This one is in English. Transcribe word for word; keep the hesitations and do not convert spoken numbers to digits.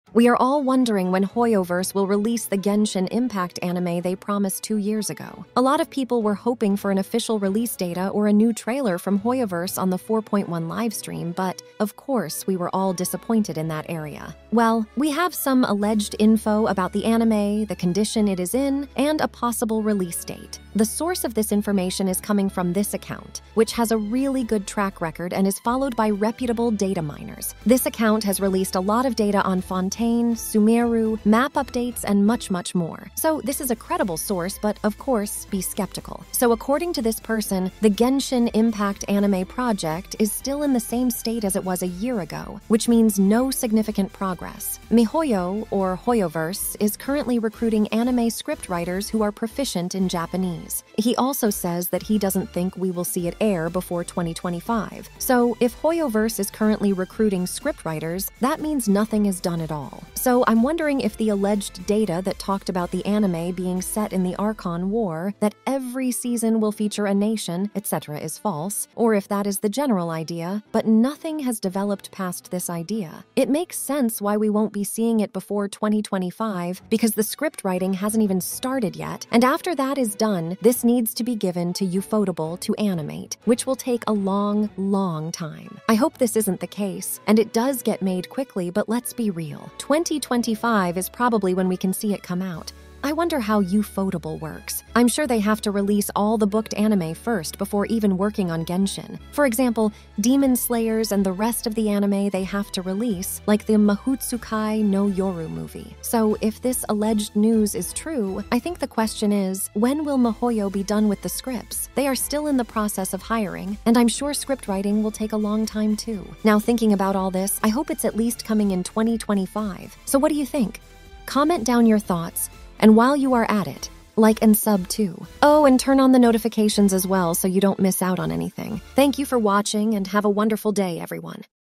We are all wondering when Hoyoverse will release the Genshin Impact anime they promised two years ago. A lot of people were hoping for an official release data or a new trailer from Hoyoverse on the four point one livestream, but of course we were all disappointed in that area. Well, we have some alleged info about the anime, the condition it is in, and a possible release date. The source of this information is coming from this account, which has a really good track record and is followed by reputable data miners. This account has released a lot of data on Fontaine, Sumeru, map updates, and much, much more. So this is a credible source, but of course, be skeptical. So according to this person, the Genshin Impact anime project is still in the same state as it was a year ago, which means no significant progress. MiHoYo, or Hoyoverse, is currently recruiting anime scriptwriters who are proficient in Japanese. He also says that he doesn't think we will see it air before twenty twenty-five. So if Hoyoverse is currently recruiting scriptwriters, that means nothing is done at all. So I'm wondering if the alleged data that talked about the anime being set in the Archon War, that every season will feature a nation, et cetera is false, or if that is the general idea, but nothing has developed past this idea. It makes sense why we won't be seeing it before twenty twenty-five, because the script writing hasn't even started yet, and after that is done, this needs to be given to Ufotable to animate, which will take a long, long time. I hope this isn't the case, and it does get made quickly, but let's be real. twenty twenty-five is probably when we can see it come out. I wonder how Ufotable works. I'm sure they have to release all the booked anime first before even working on Genshin. For example, Demon Slayers and the rest of the anime they have to release, like the Mahotsukai no Yoru movie. So if this alleged news is true, I think the question is, when will MiHoYo be done with the scripts? They are still in the process of hiring, and I'm sure script writing will take a long time too. Now thinking about all this, I hope it's at least coming in twenty twenty-five. So what do you think? Comment down your thoughts. And while you are at it, like and sub too. Oh, and turn on the notifications as well so you don't miss out on anything. Thank you for watching and have a wonderful day, everyone.